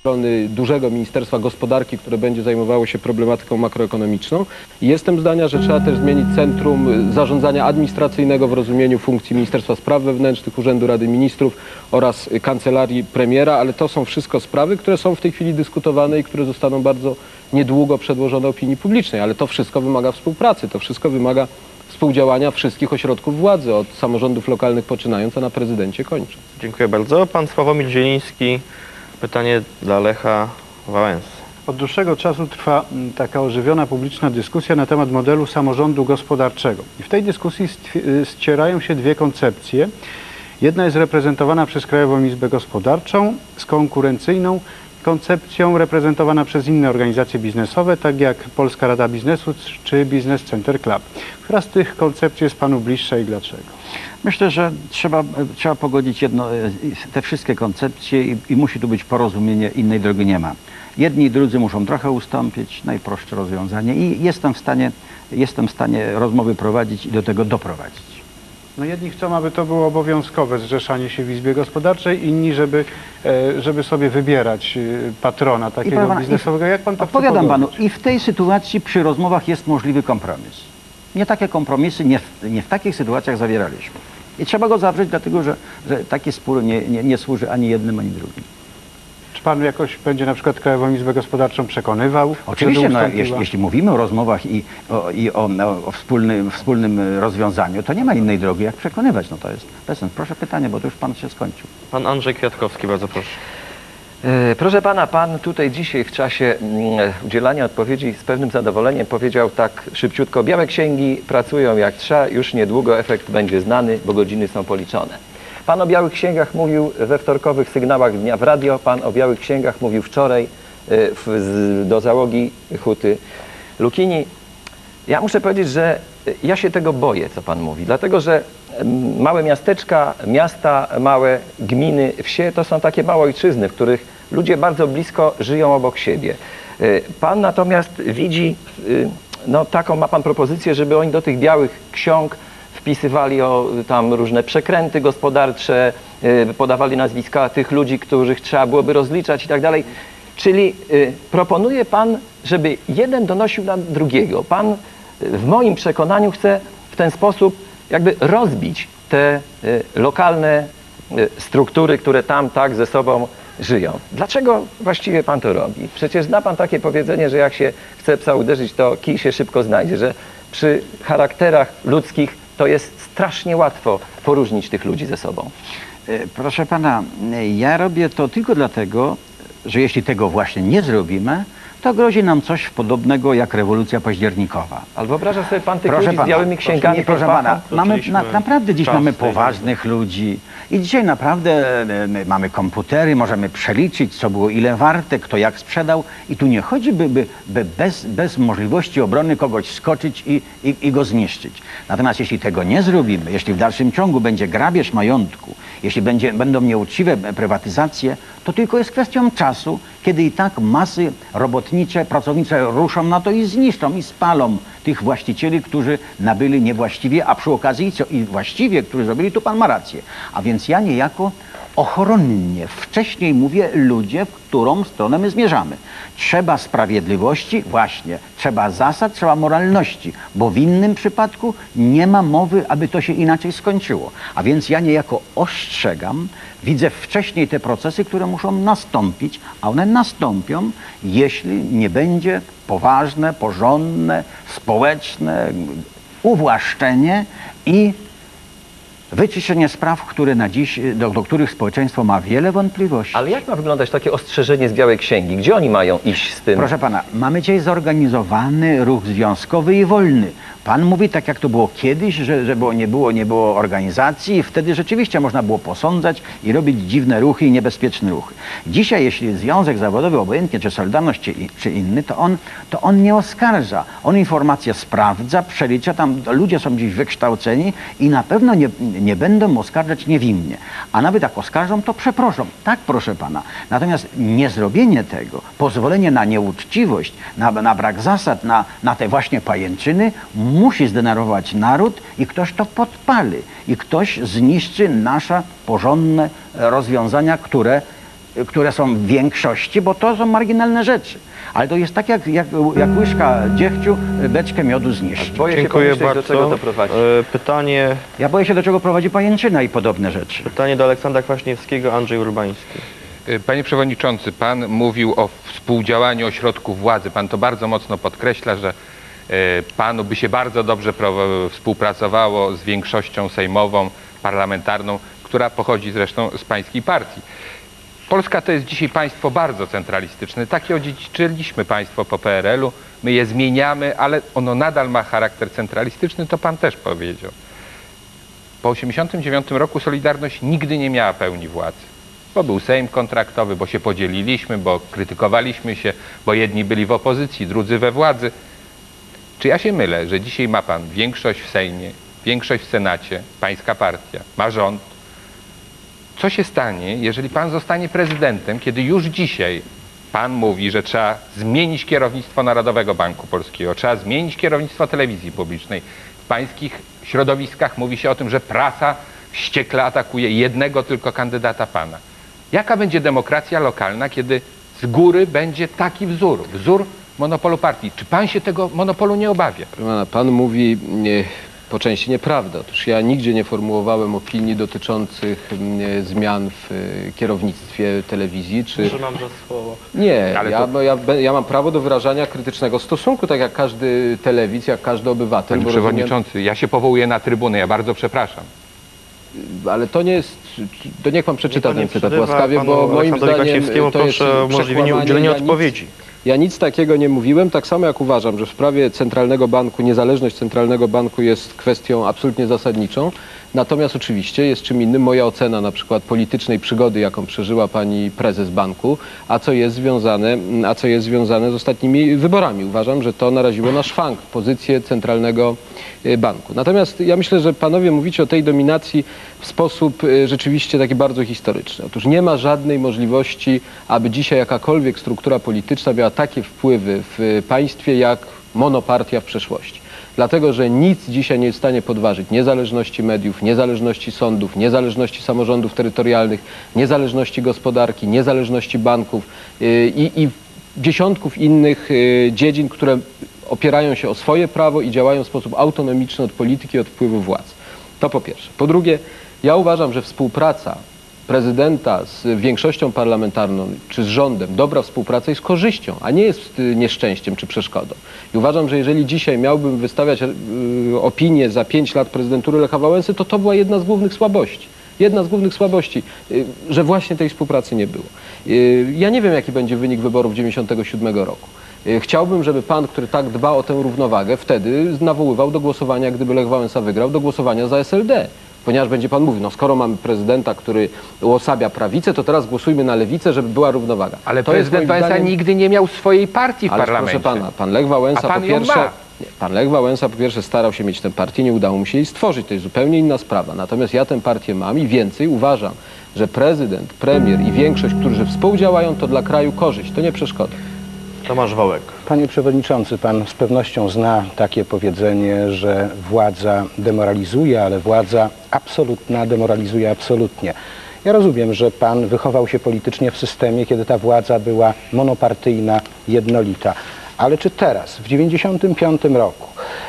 strony dużego Ministerstwa Gospodarki, które będzie zajmowało się problematyką makroekonomiczną. I jestem zdania, że trzeba też zmienić centrum zarządzania administracyjnego w rozumieniu funkcji Ministerstwa Spraw Wewnętrznych, Urzędu Rady Ministrów oraz Kancelarii Premiera, ale to są wszystko sprawy, które są w tej chwili dyskutowane i które zostaną bardzo niedługo przedłożone opinii publicznej, ale to wszystko wymaga współpracy, to wszystko wymaga współdziałania wszystkich ośrodków władzy, od samorządów lokalnych poczynając, a na prezydencie kończąc. Dziękuję bardzo. Pan Sławomir Zieliński, pytanie dla Lecha Wałęsy. Od dłuższego czasu trwa taka ożywiona publiczna dyskusja na temat modelu samorządu gospodarczego. I w tej dyskusji ścierają się dwie koncepcje. Jedna jest reprezentowana przez Krajową Izbę Gospodarczą z konkurencyjną koncepcją reprezentowana przez inne organizacje biznesowe, tak jak Polska Rada Biznesu czy Business Center Club. Która z tych koncepcji jest Panu bliższa i dlaczego? Myślę, że trzeba pogodzić te wszystkie koncepcje i musi tu być porozumienie, innej drogi nie ma. Jedni i drudzy muszą trochę ustąpić, najprostsze rozwiązanie i jestem w stanie rozmowy prowadzić i do tego doprowadzić. No jedni chcą, aby to było obowiązkowe zrzeszanie się w Izbie Gospodarczej, inni, żeby sobie wybierać patrona takiego biznesowego. Jak Pan to chce odpowiadam pogodzić? Panu, i w tej sytuacji przy rozmowach jest możliwy kompromis. Nie takie kompromisy nie w takich sytuacjach zawieraliśmy. I trzeba go zawrzeć, dlatego że taki spór nie służy ani jednym, ani drugim. Czy Pan jakoś będzie na przykład Krajową Izbę Gospodarczą przekonywał? Oczywiście, no, jeśli mówimy o rozmowach i o wspólnym rozwiązaniu, to nie ma innej drogi, jak przekonywać. No to jest bez sensu. Proszę pytanie, bo to już Pan się skończył. Pan Andrzej Kwiatkowski, bardzo proszę. Proszę Pana, Pan tutaj dzisiaj w czasie udzielania odpowiedzi z pewnym zadowoleniem powiedział tak szybciutko: białe księgi pracują jak trzeba, już niedługo efekt będzie znany, bo godziny są policzone. Pan o białych księgach mówił we wtorkowych sygnałach dnia w radio, Pan o białych księgach mówił wczoraj do załogi huty Lukini. Ja muszę powiedzieć, że ja się tego boję, co Pan mówi, dlatego że małe miasteczka, miasta, małe gminy, wsie to są takie małe ojczyzny, w których ludzie bardzo blisko żyją obok siebie. Pan natomiast widzi, no taką ma Pan propozycję, żeby oni do tych białych ksiąg wpisywali tam różne przekręty gospodarcze, podawali nazwiska tych ludzi, których trzeba byłoby rozliczać i tak dalej. Czyli proponuje Pan, żeby jeden donosił na drugiego. Pan w moim przekonaniu chce w ten sposób jakby rozbić te lokalne struktury, które tam tak ze sobą żyją. Dlaczego właściwie Pan to robi? Przecież zna Pan takie powiedzenie, że jak się chce psa uderzyć, to kij się szybko znajdzie, że przy charakterach ludzkich to jest strasznie łatwo poróżnić tych ludzi ze sobą. Proszę Pana, ja robię to tylko dlatego, że jeśli tego właśnie nie zrobimy, to grozi nam coś podobnego jak rewolucja październikowa. Ale wyobraża sobie Pan tych ludzi z białymi księgami? Proszę Pana, naprawdę dziś mamy poważnych ludzi i dzisiaj naprawdę mamy komputery, możemy przeliczyć, co było ile warte, kto jak sprzedał i tu nie chodzi, by bez możliwości obrony kogoś skoczyć i go zniszczyć. Natomiast jeśli tego nie zrobimy, jeśli w dalszym ciągu będzie grabież majątku, jeśli będą nieuczciwe prywatyzacje, to tylko jest kwestią czasu, kiedy i tak masy robotnicze, pracownicze ruszą na to i zniszczą i spalą tych właścicieli, którzy nabyli niewłaściwie, a przy okazji i właściwie, którzy zrobili, tu Pan ma rację. A więc ja niejako ochronnie wcześniej mówię ludzie, w którą stronę my zmierzamy. Trzeba sprawiedliwości, właśnie, trzeba zasad, trzeba moralności, bo w innym przypadku nie ma mowy, aby to się inaczej skończyło. A więc ja niejako ostrzegam, widzę wcześniej te procesy, które muszą nastąpić, a one nastąpią, jeśli nie będzie poważne, porządne, społeczne uwłaszczenie i wyczyszczenie spraw, które na dziś, do których społeczeństwo ma wiele wątpliwości. Ale jak ma wyglądać takie ostrzeżenie z białej księgi? Gdzie oni mają iść z tym? Proszę Pana, mamy dzisiaj zorganizowany ruch związkowy i wolny. Pan mówi tak, jak to było kiedyś, że nie było organizacji i wtedy rzeczywiście można było posądzać i robić dziwne ruchy i niebezpieczne ruchy. Dzisiaj, jeśli związek zawodowy, obojętnie czy Solidarność, czy inny, to on nie oskarża. On informacje sprawdza, przelicza, tam ludzie są gdzieś wykształceni i na pewno nie będą oskarżać niewinnie. A nawet jak oskarżą, to przeproszą. Tak, proszę Pana. Natomiast niezrobienie tego, pozwolenie na nieuczciwość, na brak zasad, na te właśnie pajęczyny, musi zdenerwować naród i ktoś to podpali. I ktoś zniszczy nasze porządne rozwiązania, które które są w większości, bo to są marginalne rzeczy. Ale to jest tak jak łyżka dziegciu beczkę miodu zniszczy. Boję się Dziękuję pomyśleć, do czego bardzo. to prowadzi. Pytanie, Ja boję się, do czego prowadzi pajęczyna i podobne rzeczy. pytanie do Aleksandra Kwaśniewskiego, Andrzej Urbański. Panie Przewodniczący, Pan mówił o współdziałaniu ośrodków władzy. Pan to bardzo mocno podkreśla, że Panu by się bardzo dobrze współpracowało z większością sejmową, parlamentarną, która pochodzi zresztą z Pańskiej partii. Polska to jest dzisiaj państwo bardzo centralistyczne. Takie odziedziczyliśmy państwo po PRL-u. My je zmieniamy, ale ono nadal ma charakter centralistyczny, to Pan też powiedział. Po 1989 roku Solidarność nigdy nie miała pełni władzy. Bo był Sejm kontraktowy, bo się podzieliliśmy, bo krytykowaliśmy się, bo jedni byli w opozycji, drudzy we władzy. Czy ja się mylę, że dzisiaj ma Pan większość w Sejmie, większość w Senacie, Pańska partia, ma rząd? Co się stanie, jeżeli Pan zostanie prezydentem, kiedy już dzisiaj Pan mówi, że trzeba zmienić kierownictwo Narodowego Banku Polskiego, trzeba zmienić kierownictwo telewizji publicznej. W pańskich środowiskach mówi się o tym, że prasa wściekle atakuje jednego tylko kandydata Pana. Jaka będzie demokracja lokalna, kiedy z góry będzie taki wzór monopolu partii? Czy Pan się tego monopolu nie obawia? Proszę pana, pan mówi po części nieprawdę. Otóż ja nigdzie nie formułowałem opinii dotyczących zmian w kierownictwie telewizji, czy... Trzymam za słowo. Nie, Ale ja mam prawo do wyrażania krytycznego stosunku, tak jak każdy telewidz, jak każdy obywatel. Panie bo rozumiem- Przewodniczący, ja się powołuję na trybunę, ja bardzo przepraszam. Ale to nie jest... To niech pan przeczyta Niech pan ten nie cytat przerywa łaskawie, panu bo moim Aleksandrowi zdaniem Kwaśniewskiemu to jest proszę o umożliwienie przekłamanie. udzielenia Ja nic- odpowiedzi. Ja nic takiego nie mówiłem, tak samo jak uważam, że w sprawie Centralnego Banku, niezależność Centralnego Banku jest kwestią absolutnie zasadniczą. Natomiast oczywiście jest czym innym moja ocena na przykład politycznej przygody, jaką przeżyła pani prezes banku, a co jest związane z ostatnimi wyborami. Uważam, że to naraziło na szwank pozycję Centralnego Banku. Natomiast ja myślę, że panowie mówicie o tej dominacji w sposób rzeczywiście taki bardzo historyczny. Otóż nie ma żadnej możliwości, aby dzisiaj jakakolwiek struktura polityczna miała takie wpływy w państwie jak monopartia w przeszłości. Dlatego, że nic dzisiaj nie jest w stanie podważyć niezależności mediów, niezależności sądów, niezależności samorządów terytorialnych, niezależności gospodarki, niezależności banków i dziesiątków innych dziedzin, które opierają się o swoje prawo i działają w sposób autonomiczny od polityki, od wpływu władz. To po pierwsze. Po drugie, ja uważam, że współpraca prezydenta z większością parlamentarną czy z rządem, dobra współpraca jest korzyścią, a nie jest nieszczęściem czy przeszkodą. I uważam, że jeżeli dzisiaj miałbym wystawiać opinię za 5 lat prezydentury Lecha Wałęsy, to była jedna z głównych słabości. Jedna z głównych słabości, że właśnie tej współpracy nie było. Ja nie wiem, jaki będzie wynik wyborów 1997 roku. Chciałbym, żeby pan, który tak dba o tę równowagę, wtedy nawoływał do głosowania, gdyby Lech Wałęsa wygrał, do głosowania za SLD. Ponieważ będzie pan mówił, no skoro mamy prezydenta, który uosabia prawicę, to teraz głosujmy na lewicę, żeby była równowaga. Ale to jest prezydent moim Wałęsa zdaniem... nigdy nie miał swojej partii w Ale parlamencie. proszę pana, pan Lech Wałęsa A pan po ją pierwsze... ma. Nie, pan Lech Wałęsa po pierwsze starał się mieć tę partię, nie udało mu się jej stworzyć, to jest zupełnie inna sprawa. Natomiast ja tę partię mam i więcej uważam, że prezydent, premier i większość, którzy współdziałają, to dla kraju korzyść, to nie przeszkoda. Tomasz Wałek. Panie Przewodniczący, Pan z pewnością zna takie powiedzenie, że władza demoralizuje, ale władza absolutna demoralizuje absolutnie. Ja rozumiem, że Pan wychował się politycznie w systemie, kiedy ta władza była monopartyjna, jednolita. Ale czy teraz, w 1995 roku,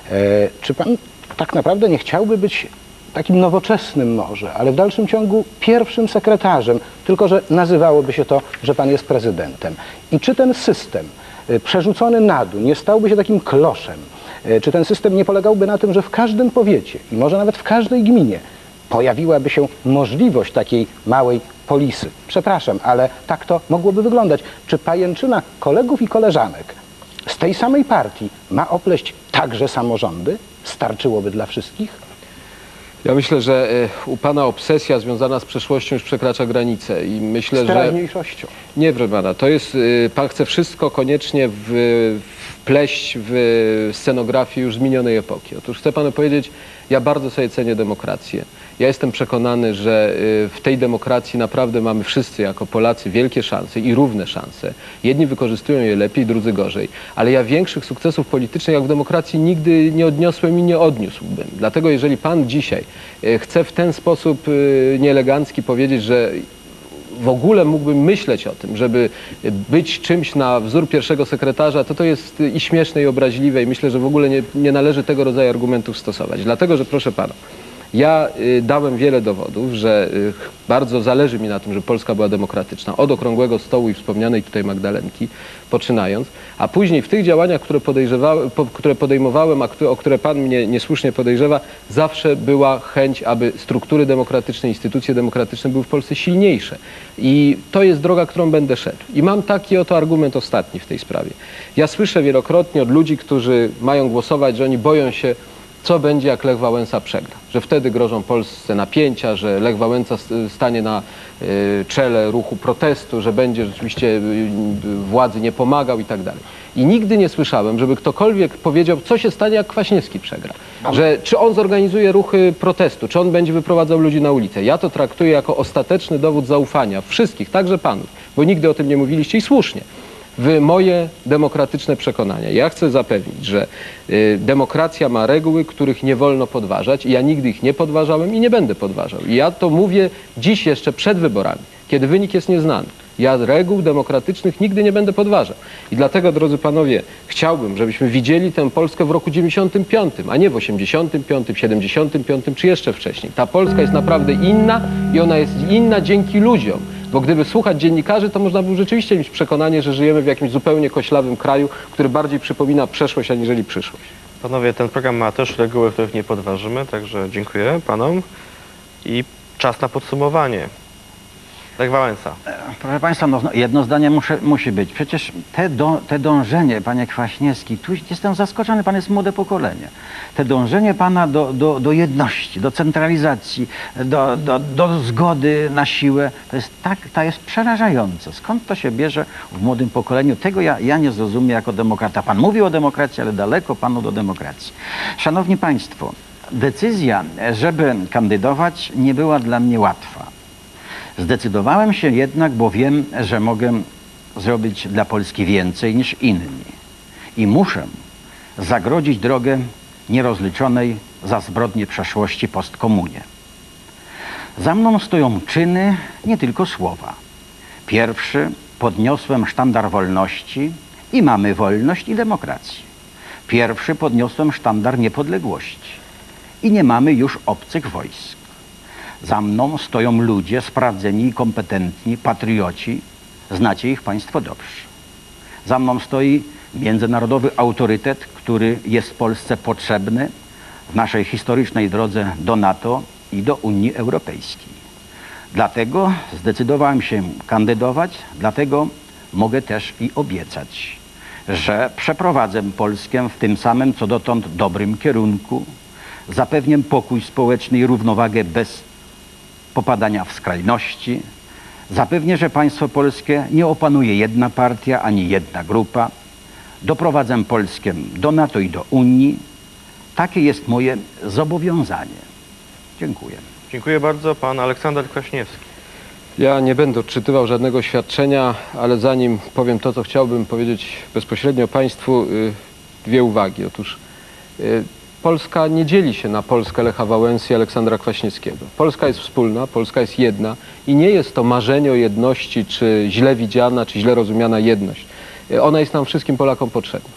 czy Pan tak naprawdę nie chciałby być takim nowoczesnym może, ale w dalszym ciągu pierwszym sekretarzem, tylko że nazywałoby się to, że Pan jest prezydentem? I czy ten system przerzucony na dół nie stałby się takim kloszem? Czy ten system nie polegałby na tym, że w każdym powiecie i może nawet w każdej gminie pojawiłaby się możliwość takiej małej polisy? Przepraszam, ale tak to mogłoby wyglądać. Czy pajęczyna kolegów i koleżanek z tej samej partii ma opleść także samorządy? Starczyłoby dla wszystkich? Ja myślę, że u pana obsesja związana z przeszłością już przekracza granicę i myślę, Z że... teraźniejszością. Nie, proszę pana, to jest, pan chce wszystko koniecznie wpleść w scenografię już z minionej epoki. Otóż chcę panu powiedzieć, ja bardzo sobie cenię demokrację. Ja jestem przekonany, że w tej demokracji naprawdę mamy wszyscy jako Polacy wielkie szanse i równe szanse. Jedni wykorzystują je lepiej, drudzy gorzej. Ale ja większych sukcesów politycznych jak w demokracji nigdy nie odniosłem i nie odniósłbym. Dlatego jeżeli pan dzisiaj chce w ten sposób nieelegancki powiedzieć, że w ogóle mógłbym myśleć o tym, żeby być czymś na wzór pierwszego sekretarza, to jest i śmieszne, i obraźliwe, i myślę, że w ogóle nie należy tego rodzaju argumentów stosować. Dlatego, że proszę pana, ja dałem wiele dowodów, że bardzo zależy mi na tym, żeby Polska była demokratyczna, od okrągłego stołu i wspomnianej tutaj Magdalenki poczynając, a później w tych działaniach, które podejmowałem, o które pan mnie niesłusznie podejrzewa, zawsze była chęć, aby struktury demokratyczne, instytucje demokratyczne były w Polsce silniejsze. I to jest droga, którą będę szedł. I mam taki oto argument ostatni w tej sprawie. Ja słyszę wielokrotnie od ludzi, którzy mają głosować, że oni boją się, co będzie, jak Lech Wałęsa przegra. Że wtedy grożą Polsce napięcia, że Lech Wałęsa stanie na czele ruchu protestu, że będzie rzeczywiście władzy nie pomagał i tak dalej. I nigdy nie słyszałem, żeby ktokolwiek powiedział, co się stanie, jak Kwaśniewski przegra. Że czy on zorganizuje ruchy protestu, czy on będzie wyprowadzał ludzi na ulicę. Ja to traktuję jako ostateczny dowód zaufania wszystkich, także panów, bo nigdy o tym nie mówiliście i słusznie, w moje demokratyczne przekonania. Ja chcę zapewnić, że demokracja ma reguły, których nie wolno podważać i ja nigdy ich nie podważałem i nie będę podważał. I ja to mówię dziś jeszcze przed wyborami, kiedy wynik jest nieznany. Ja reguł demokratycznych nigdy nie będę podważał. I dlatego, drodzy panowie, chciałbym, żebyśmy widzieli tę Polskę w roku 95, a nie w 85, 75 czy jeszcze wcześniej. Ta Polska jest naprawdę inna i ona jest inna dzięki ludziom. Bo gdyby słuchać dziennikarzy, to można by rzeczywiście mieć przekonanie, że żyjemy w jakimś zupełnie koślawym kraju, który bardziej przypomina przeszłość, aniżeli przyszłość. Panowie, ten program ma też reguły, których nie podważymy, także dziękuję panom. I czas na podsumowanie. Lech Wałęsa. Proszę państwa, no, jedno zdanie musi być. Przecież te dążenie, panie Kwaśniewski, tu jestem zaskoczony, pan jest młode pokolenie. Te dążenie pana do jedności, do centralizacji, do zgody na siłę, to jest przerażające. Skąd to się bierze w młodym pokoleniu? Tego ja nie zrozumiem jako demokrata. Pan mówi o demokracji, ale daleko panu do demokracji. Szanowni państwo, decyzja, żeby kandydować, nie była dla mnie łatwa. Zdecydowałem się jednak, bo wiem, że mogę zrobić dla Polski więcej niż inni. I muszę zagrodzić drogę nierozliczonej za zbrodnie przeszłości postkomunie. Za mną stoją czyny, nie tylko słowa. Pierwszy, podniosłem sztandar wolności i mamy wolność i demokracji. Pierwszy, podniosłem sztandar niepodległości i nie mamy już obcych wojsk. Za mną stoją ludzie sprawdzeni i kompetentni, patrioci. Znacie ich państwo dobrze. Za mną stoi międzynarodowy autorytet, który jest Polsce potrzebny w naszej historycznej drodze do NATO i do Unii Europejskiej. Dlatego zdecydowałem się kandydować, dlatego mogę też i obiecać, że przeprowadzę Polskę w tym samym co dotąd dobrym kierunku, zapewnię pokój społeczny i równowagę bez popadania w skrajności. Zapewnię, że państwo polskie nie opanuje jedna partia ani jedna grupa. Doprowadzę Polskę do NATO i do Unii. Takie jest moje zobowiązanie. Dziękuję. Dziękuję bardzo. Pan Aleksander Kwaśniewski. Ja nie będę odczytywał żadnego oświadczenia, ale zanim powiem to, co chciałbym powiedzieć bezpośrednio państwu, dwie uwagi. Otóż Polska nie dzieli się na Polskę Lecha Wałęsy i Aleksandra Kwaśniewskiego. Polska jest wspólna, Polska jest jedna i nie jest to marzenie o jedności, czy źle widziana, czy źle rozumiana jedność. Ona jest nam wszystkim Polakom potrzebna.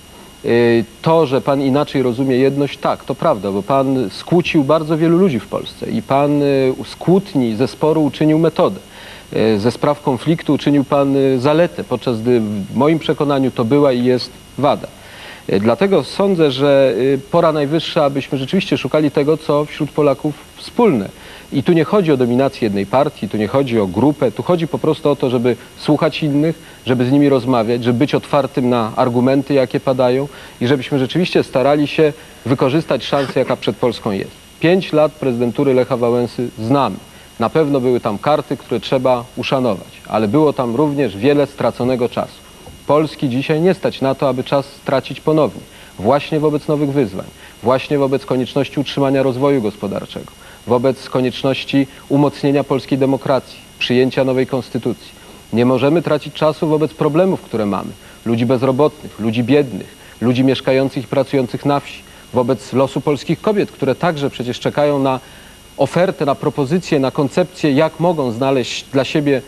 To, że pan inaczej rozumie jedność, tak, to prawda, bo pan skłócił bardzo wielu ludzi w Polsce i pan z kłótni, ze sporu uczynił metodę. Ze spraw konfliktu uczynił pan zaletę, podczas gdy w moim przekonaniu to była i jest wada. Dlatego sądzę, że pora najwyższa, abyśmy rzeczywiście szukali tego, co wśród Polaków wspólne. I tu nie chodzi o dominację jednej partii, tu nie chodzi o grupę, tu chodzi po prostu o to, żeby słuchać innych, żeby z nimi rozmawiać, żeby być otwartym na argumenty, jakie padają i żebyśmy rzeczywiście starali się wykorzystać szansę, jaka przed Polską jest. 5 lat prezydentury Lecha Wałęsy znamy. Na pewno były tam karty, które trzeba uszanować, ale było tam również wiele straconego czasu. Polski dzisiaj nie stać na to, aby czas stracić ponownie. Właśnie wobec nowych wyzwań, właśnie wobec konieczności utrzymania rozwoju gospodarczego, wobec konieczności umocnienia polskiej demokracji, przyjęcia nowej konstytucji. Nie możemy tracić czasu wobec problemów, które mamy. Ludzi bezrobotnych, ludzi biednych, ludzi mieszkających i pracujących na wsi, wobec losu polskich kobiet, które także przecież czekają na ofertę, na propozycję, na koncepcję, jak mogą znaleźć dla siebie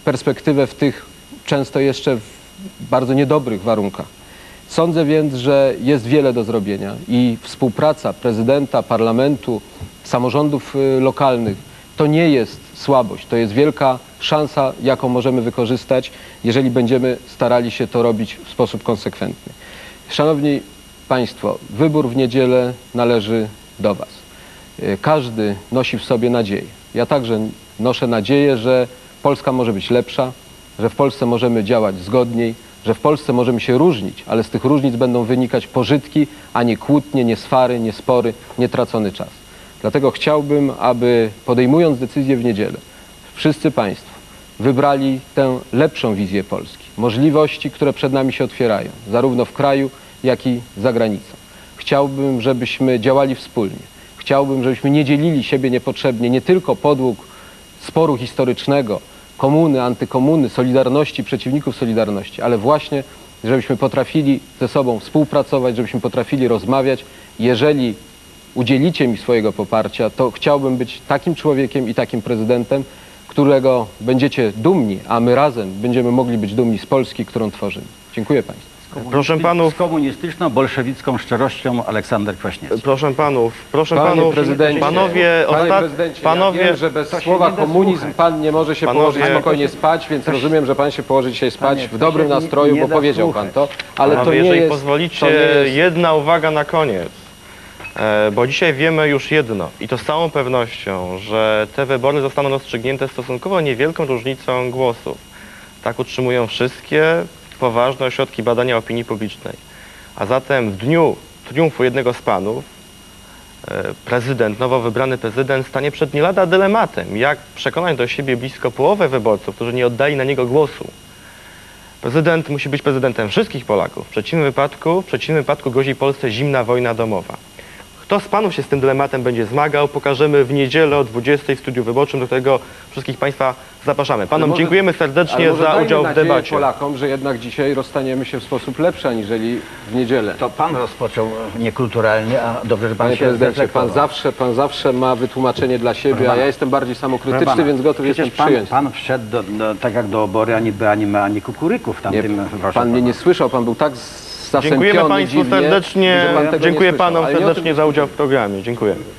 perspektywę w tych często jeszcze w bardzo niedobrych warunkach. Sądzę więc, że jest wiele do zrobienia i współpraca prezydenta, parlamentu, samorządów lokalnych to nie jest słabość, to jest wielka szansa, jaką możemy wykorzystać, jeżeli będziemy starali się to robić w sposób konsekwentny. Szanowni Państwo, wybór w niedzielę należy do Was. Każdy nosi w sobie nadzieję. Ja także noszę nadzieję, że Polska może być lepsza, że w Polsce możemy działać zgodniej, że w Polsce możemy się różnić, ale z tych różnic będą wynikać pożytki, a nie kłótnie, nie swary, nie spory, nie tracony czas. Dlatego chciałbym, aby podejmując decyzję w niedzielę, wszyscy Państwo wybrali tę lepszą wizję Polski, możliwości, które przed nami się otwierają, zarówno w kraju, jak i za granicą. Chciałbym, żebyśmy działali wspólnie. Chciałbym, żebyśmy nie dzielili siebie niepotrzebnie, nie tylko podług sporu historycznego, komuny, antykomuny, Solidarności, przeciwników Solidarności, ale właśnie, żebyśmy potrafili ze sobą współpracować, żebyśmy potrafili rozmawiać. Jeżeli udzielicie mi swojego poparcia, to chciałbym być takim człowiekiem i takim prezydentem, którego będziecie dumni, a my razem będziemy mogli być dumni z Polski, którą tworzymy. Dziękuję Państwu. Proszę panów, Z komunistyczną, bolszewicką szczerością Aleksander Kwaśniewski. proszę panów, Panie prezydencie, panowie, panie prezydencie, ja wiem, że bez słowa komunizm pan nie może się położyć spokojnie spać, więc rozumiem, że pan się położy dzisiaj spać Panie, w dobrym to się nastroju, nie bo da powiedział słuchać. pan to, ale to panowie, nie jeżeli jest... pozwolicie, to nie jest- jedna uwaga na koniec. Bo dzisiaj wiemy już jedno i to z całą pewnością, że te wybory zostaną rozstrzygnięte stosunkowo niewielką różnicą głosów. Tak utrzymują wszystkie poważne ośrodki badania opinii publicznej. A zatem w dniu triumfu jednego z panów prezydent, nowo wybrany prezydent stanie przed nie lada dylematem, jak przekonać do siebie blisko połowę wyborców, którzy nie oddali na niego głosu. Prezydent musi być prezydentem wszystkich Polaków. W przeciwnym wypadku grozi Polsce zimna wojna domowa. Kto z panów się z tym dylematem będzie zmagał, pokażemy w niedzielę o 20 w studiu wyborczym, do którego wszystkich państwa zapraszamy. Panom może- dziękujemy ale serdecznie może za dajmy udział w nadzieję debacie. Polakom, że jednak dzisiaj rozstaniemy się w sposób lepszy, aniżeli w niedzielę. To pan rozpoczął niekulturalnie, a dobrze, że pan Panie się prezydencie, pan zreflektował. zawsze ma wytłumaczenie dla siebie, Proszę a ja pana, jestem bardziej samokrytyczny, Proszę pana, więc gotów przecież jestem przyjąć. pan wszedł tak jak do obory, ani kukuryku w Nie, tamtym... proszę pan mnie pana. nie słyszał, pan był tak zasępiony Dziękujemy państwu dziwnie, serdecznie, że pan tego nie dziękuję słyszał. panom Ale nie o tym serdecznie za udział w programie. Dziękuję.